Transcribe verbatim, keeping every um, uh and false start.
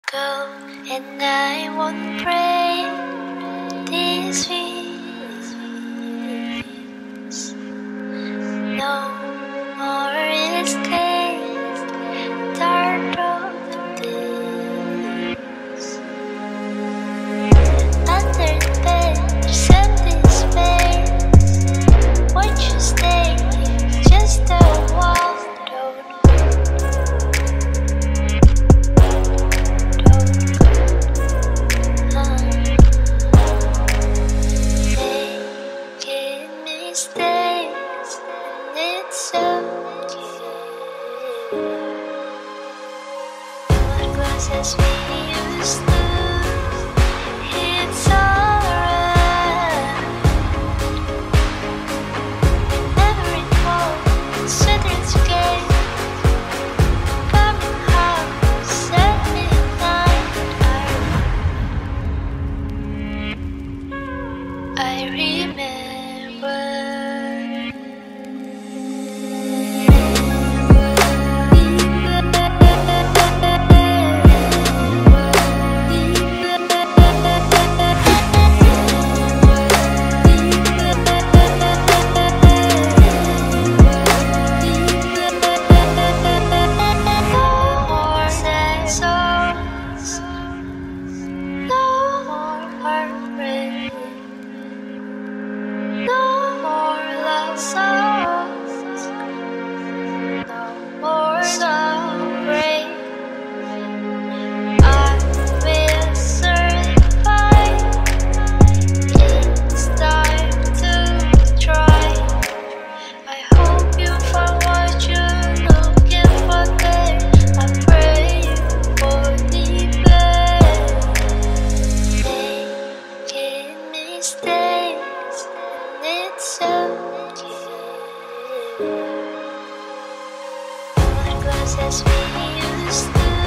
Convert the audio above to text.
go, and I won't pray these feelings. No more escape, dark of this. Under the bed, there's empty space. Won't you stay? Just a wall. Mistakes, and it's okay. What was as we used to, it's alright. Never recall Saturn's gate, coming home at midnight. I, I remember. Songs, no more sorry. I will survive. It's time to try. I hope you find what you're looking for there. I pray for the best. Making mistakes, and it's okay. What was as we used to.